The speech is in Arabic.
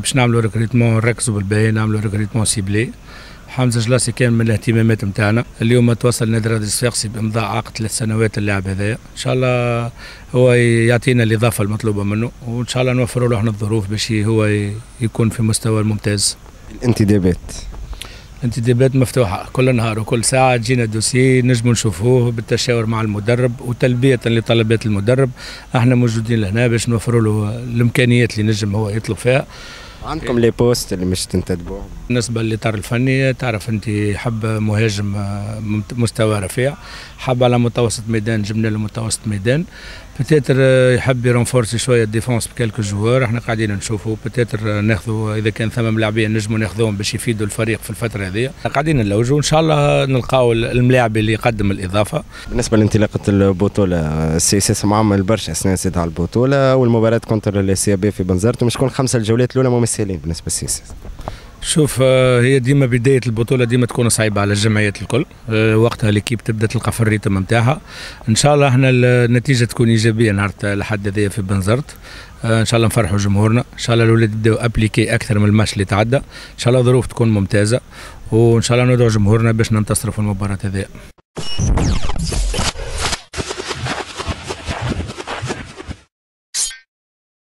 باش نعملوا ريكريتمون، نركزوا بالباهي، نعملوا ريكريتمون سيبلي. حمزه جلاسي كان من الاهتمامات نتاعنا. اليوم توصل نادي رادس الصفاقسي بامضاء عقد 3 سنوات اللاعب هذايا، ان شاء الله هو يعطينا الاضافه المطلوبه منه، وان شاء الله نوفروا له احنا الظروف باش هو يكون في مستوى الممتاز. الانتدابات مفتوحه كل نهار وكل ساعه، تجينا دوسي نجموا نشوفوه بالتشاور مع المدرب وتلبيه لطلبات المدرب. احنا موجودين لهنا باش نوفروا له الامكانيات اللي نجم هو يطلب فيها. عندكم لي بوست اللي مش تنتدبوهم؟ بالنسبه للاطار الفني تعرف انت، حب مهاجم مستوى رفيع، حب على متوسط ميدان جبنا له متوسط ميدان، بتاتر يحب يرونفورسي شويه الديفونس بكالكو جوار. احنا قاعدين نشوفوا بتاتر ناخذوا اذا كان ثم ملاعبين نجموا ناخذوهم باش يفيدوا الفريق في الفتره هذه. قاعدين نلوجوا ان شاء الله نلقاو الملاعب اللي يقدم الاضافه. بالنسبه لانطلاقه البطوله، السي اس اس معمل برشا اسنان زيد على البطوله، والمباراه كونتر السي بي في بنزرت، ومش تكون 5 الجولات الاولى ممثلين بالنسبه للسي اس اس. شوف، هي ديما بدايه البطوله ديما تكون صعيبه على الجمعيات الكل، وقتها ليكيب تبدا تلقى في الريتم نتاعها. ان شاء الله احنا النتيجه تكون ايجابيه نهار الحد هذايا في بنزرت، ان شاء الله نفرحوا جمهورنا، ان شاء الله الاولاد يبداو ابليكي اكثر من الماتش اللي تعدى، ان شاء الله ظروف تكون ممتازه، وان شاء الله ندعو جمهورنا باش ننتصروا في المباراه هذه.